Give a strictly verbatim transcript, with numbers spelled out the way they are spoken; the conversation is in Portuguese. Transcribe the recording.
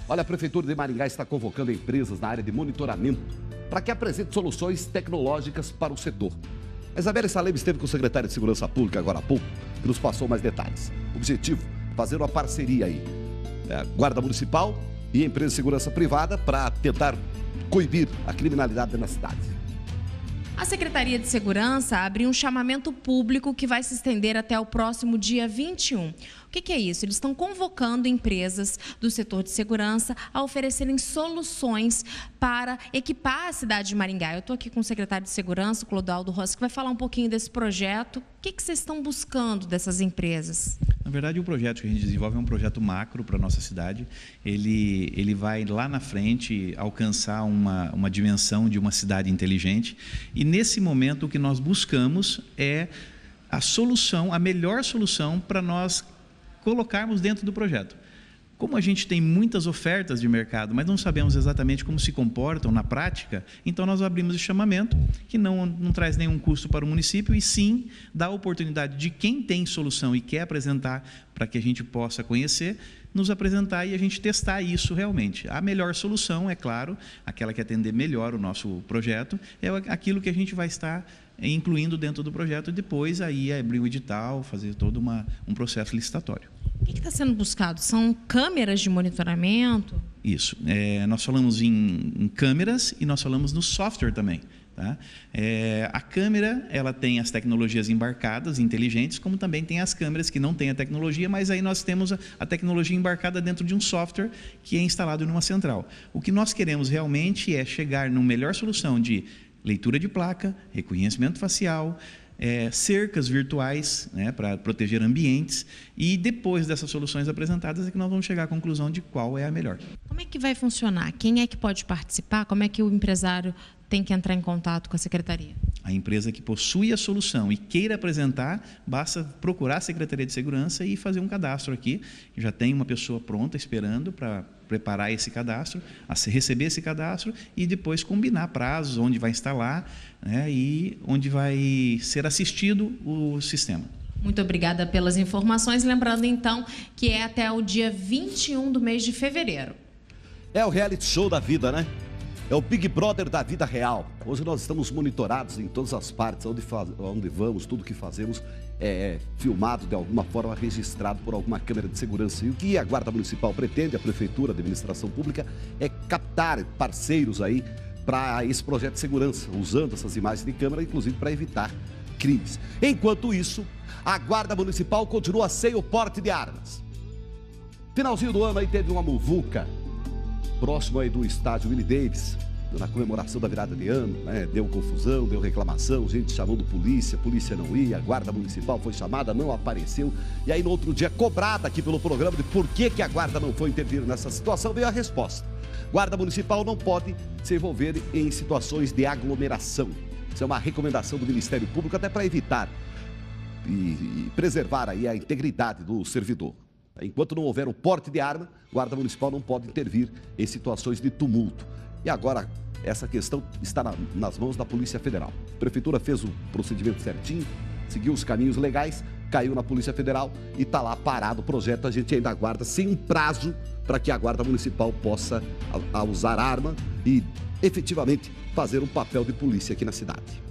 Olha, a Prefeitura de Maringá está convocando empresas na área de monitoramento para que apresente soluções tecnológicas para o setor. A Isabela Salem esteve com o secretário de Segurança Pública agora há pouco, que nos passou mais detalhes. O objetivo, fazer uma parceria aí, é, Guarda Municipal e empresa de segurança privada para tentar coibir a criminalidade na cidade. A Secretaria de Segurança abriu um chamamento público que vai se estender até o próximo dia vinte e um. O que que é isso? Eles estão convocando empresas do setor de segurança a oferecerem soluções para equipar a cidade de Maringá. Eu estou aqui com o secretário de Segurança, o Clodoaldo Rossi, que vai falar um pouquinho desse projeto. O que que vocês estão buscando dessas empresas? Na verdade, o projeto que a gente desenvolve é um projeto macro para a nossa cidade. Ele, ele vai lá na frente alcançar uma, uma dimensão de uma cidade inteligente. E nesse momento o que nós buscamos é a solução, a melhor solução para nós colocarmos dentro do projeto. Como a gente tem muitas ofertas de mercado, mas não sabemos exatamente como se comportam na prática, então nós abrimos esse chamamento, que não, não traz nenhum custo para o município, e sim dá a oportunidade de quem tem solução e quer apresentar para que a gente possa conhecer, nos apresentar e a gente testar isso realmente. A melhor solução, é claro, aquela que atender melhor o nosso projeto, é aquilo que a gente vai estar incluindo dentro do projeto e depois aí abrir o edital, fazer todo uma, um processo licitatório. O que está sendo buscado? São câmeras de monitoramento? Isso. É, nós falamos em, em câmeras e nós falamos no software também. Tá? É, a câmera, ela tem as tecnologias embarcadas, inteligentes, como também tem as câmeras que não têm a tecnologia, mas aí nós temos a, a tecnologia embarcada dentro de um software que é instalado numa central. O que nós queremos realmente é chegar numa melhor solução de leitura de placa, reconhecimento facial, é, cercas virtuais, né, para proteger ambientes, e depois dessas soluções apresentadas é que nós vamos chegar à conclusão de qual é a melhor. Como é que vai funcionar? Quem é que pode participar? Como é que o empresário tem que entrar em contato com a Secretaria? A empresa que possui a solução e queira apresentar, basta procurar a Secretaria de Segurança e fazer um cadastro aqui. Já tem uma pessoa pronta esperando para preparar esse cadastro, receber esse cadastro e depois combinar prazos, onde vai instalar, né, e onde vai ser assistido o sistema. Muito obrigada pelas informações. Lembrando, então, que é até o dia vinte e um do mês de fevereiro. É o reality show da vida, né? É o Big Brother da vida real. Hoje nós estamos monitorados em todas as partes, onde, faz, onde vamos, tudo que fazemos é filmado de alguma forma, registrado por alguma câmera de segurança. E o que a Guarda Municipal pretende, a Prefeitura, a Administração Pública, é captar parceiros aí para esse projeto de segurança, usando essas imagens de câmera, inclusive para evitar crimes. Enquanto isso, a Guarda Municipal continua sem o porte de armas. Finalzinho do ano aí teve uma muvuca próximo aí do estádio Willie Davis, na comemoração da virada de ano, né? Deu confusão, deu reclamação, gente chamando polícia, polícia não ia, a Guarda Municipal foi chamada, não apareceu, e aí no outro dia, cobrada aqui pelo programa de por que que a Guarda não foi intervir nessa situação, veio a resposta. Guarda Municipal não pode se envolver em situações de aglomeração. Isso é uma recomendação do Ministério Público, até para evitar e, e preservar aí a integridade do servidor. Enquanto não houver o porte de arma, a Guarda Municipal não pode intervir em situações de tumulto. E agora, essa questão está na, nas mãos da Polícia Federal. A Prefeitura fez o procedimento certinho, seguiu os caminhos legais, caiu na Polícia Federal e está lá parado o projeto. A gente ainda aguarda sem um prazo para que a Guarda Municipal possa a, a usar arma e efetivamente fazer um papel de polícia aqui na cidade.